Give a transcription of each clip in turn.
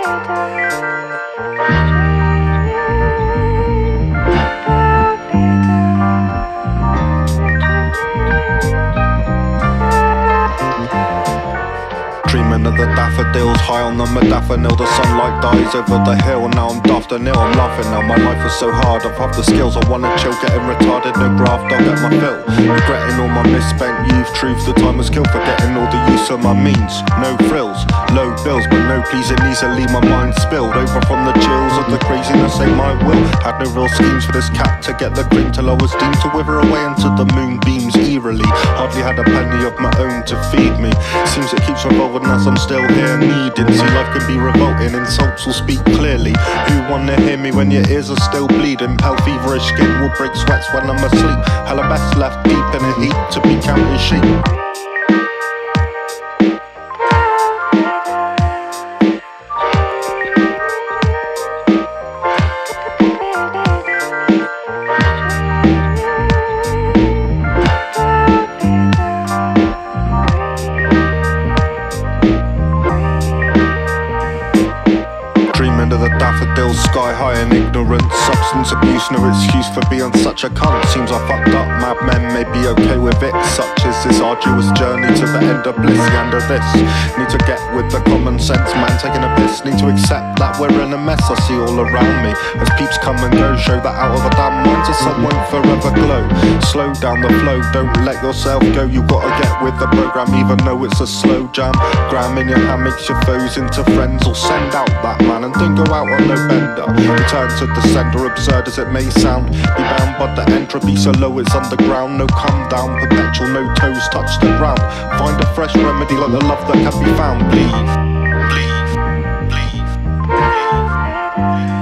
Dreamin' of the daffodils, high on the Modafinil. The sunlight dies over the hill. Now I'm daft and ill, I'm laughing now. My life was so hard, I've half the skills. I wanna chill, getting retarded, no graft, I'll get my fill. Regretting all my misspent youth, truth, the time was killed. Forgetting all the use of my means, no frills, low bills, but no pleasing. Easily my mind spilled over from the chills of the craziness, ain't my will. Had no real schemes for this cat to get the green, till I was deemed to wither away into the moonbeams eerily. Hardly had a penny of my own to feed me. Seems it keeps revolving as I'm still here needing. See, life can be revolting, insults will speak clearly. Who wanna hear me when your ears are still bleeding? Pale feverish skin will break sweats when I'm asleep. Hella best left deep in a heap to be counting sheep. Under the daffodils, sky high and ignorant. Substance abuse, no excuse for being such a cunt. Seems I fucked up, madmen may be okay with it. Such is this arduous journey to the end of bliss. The end of this, need to get with the common sense, man taking a piss. Need to accept that we're in a mess. I see all around me as peeps come and go. Show that out of a damn mind to someone forever glow. Slow down the flow, don't let yourself go. You gotta get with the program even though it's a slow jam. Gram in your hand makes your foes into friends. Or send out that man and don't go out on no bender. Return to the sender, absurd as it may sound. Be bound but the entropy so low it's underground. No come down, perpetual, no toes touch the ground. Find a fresh remedy like the love that can be found. Believe, believe, believe, believe.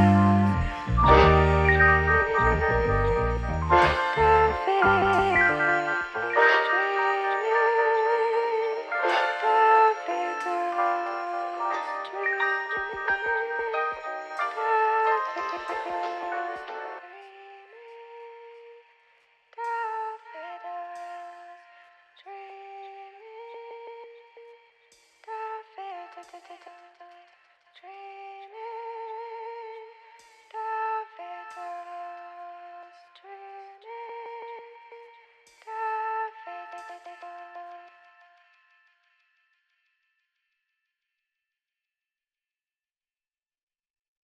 Dreamin, daffodils.